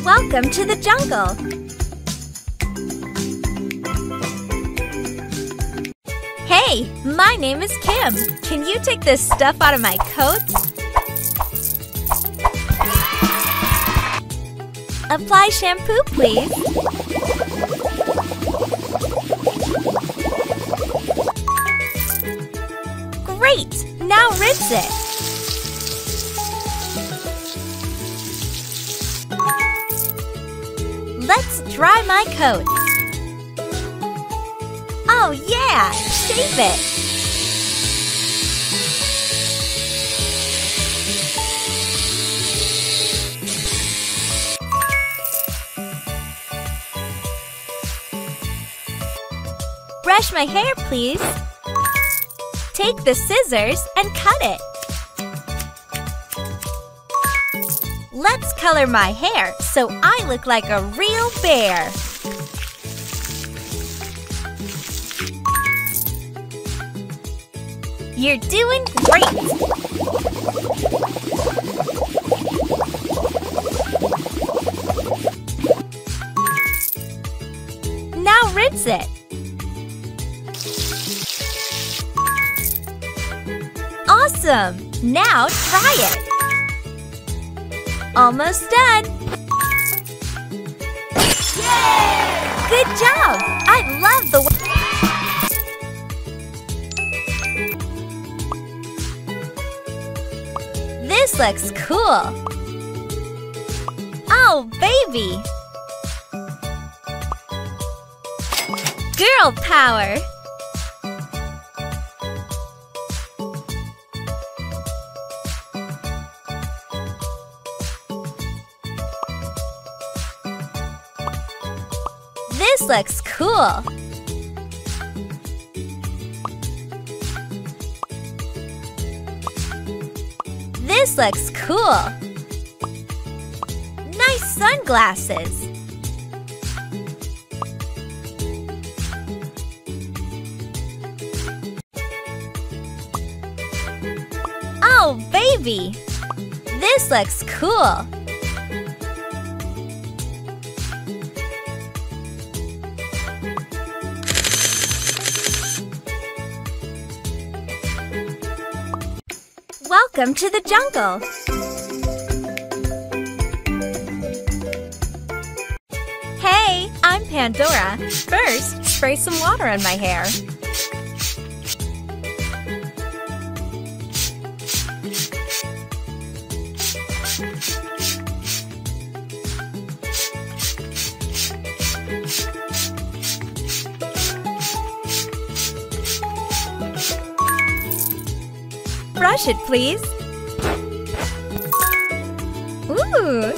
Welcome to the jungle! Hey, my name is Kim. Can you take this stuff out of my coat? Apply shampoo, please. Great! Now rinse it. Let's dry my coat. Oh yeah! Shave it! Brush my hair, please. Take the scissors and cut it. Let's color my hair so I look like a real bear. You're doing great! Now rinse it. Awesome! Now try it. Almost done. Yay! Good job! I love the way. This looks cool. Oh, baby! Girl power! This looks cool. This looks cool. Nice sunglasses. Oh, baby! This looks cool. Welcome to the jungle! Hey, I'm Pandora. First, spray some water on my hair. Brush it, please. Ooh!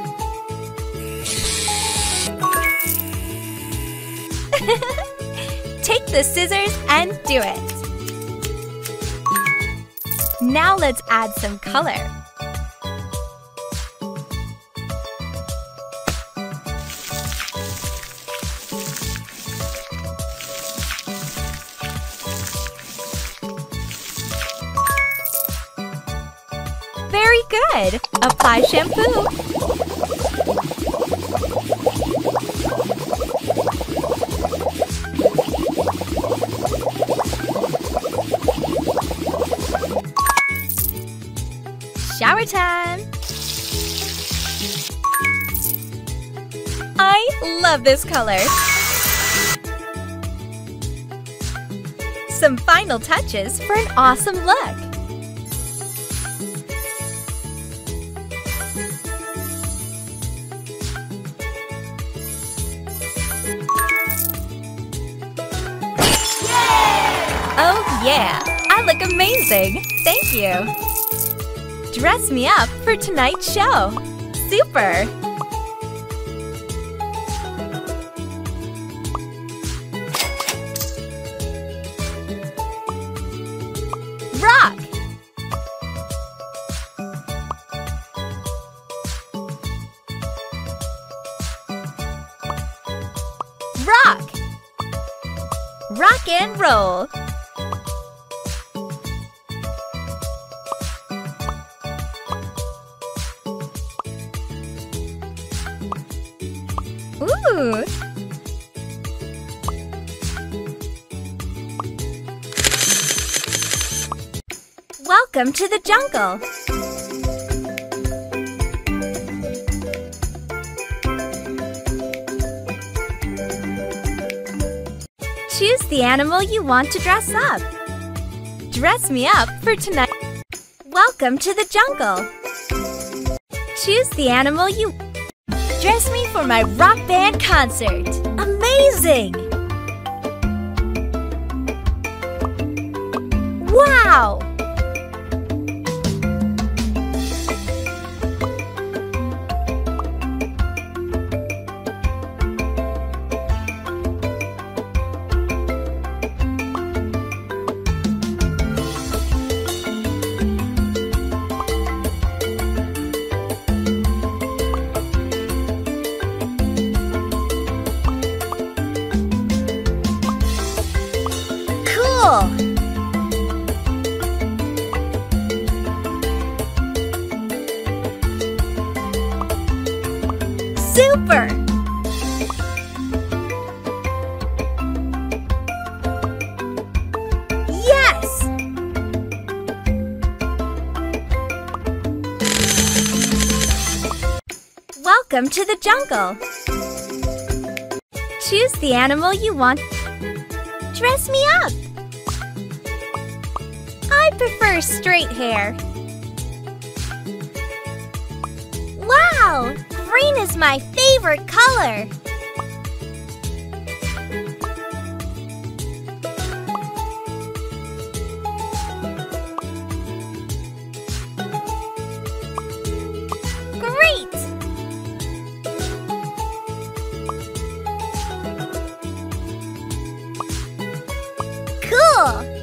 Take the scissors and do it. Now let's add some color. Very good! Apply shampoo. Shower time! I love this color! Some final touches for an awesome look! Oh yeah! I look amazing! Thank you! Dress me up for tonight's show! Super! Rock! Rock! Rock and roll! Ooh! Welcome to the jungle! Choose the animal you want to dress up. Dress me up for tonight. Welcome to the jungle. Choose the animal you... Dress me for my rock band concert. Amazing! Wow! Super! Yes! Welcome to the jungle. Choose the animal you want. Dress me up. I prefer straight hair. Wow! Green is my favorite color. Great! Cool!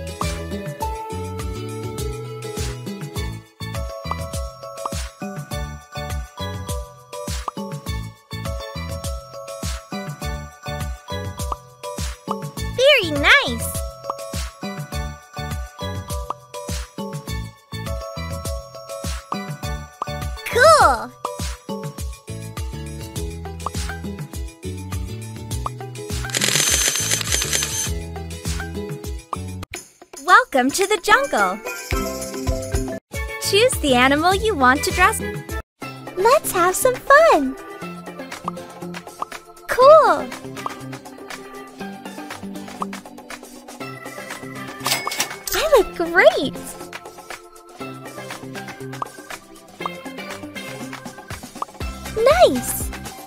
Very nice! Cool! Welcome to the jungle. Choose the animal you want to dress. Let's have some fun! Cool! I look great! Nice!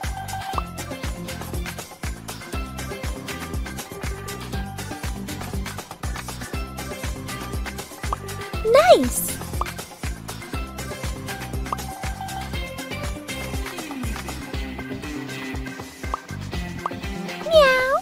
Nice! Meow!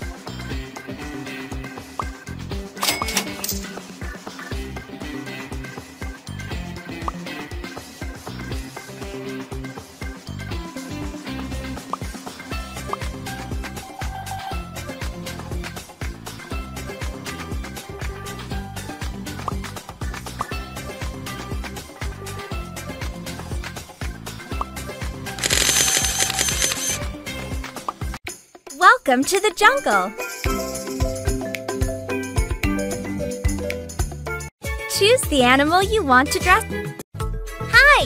Welcome to the jungle. Choose the animal you want to dress. Hi!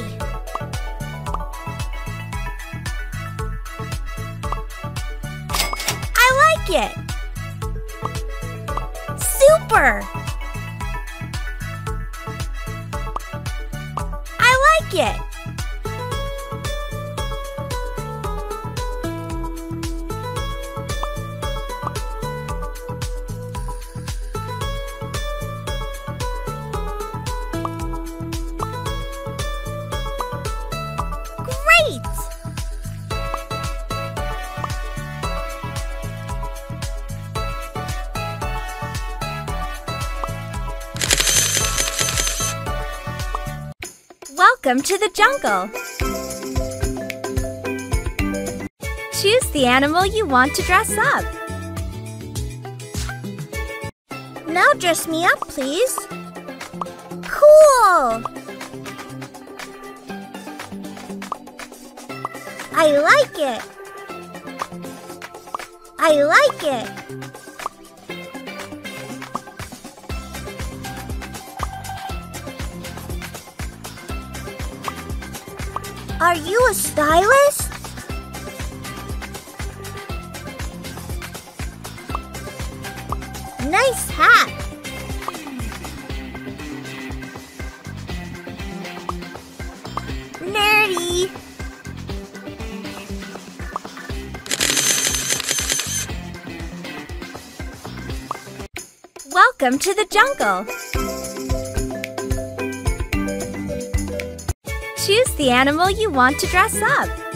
I like it! Super! I like it! Welcome to the jungle. Choose the animal you want to dress up. Now dress me up, please. Cool! I like it. I like it! Are you a stylist? Nice hat! Nerdy! Welcome to the jungle! Choose the animal you want to dress up.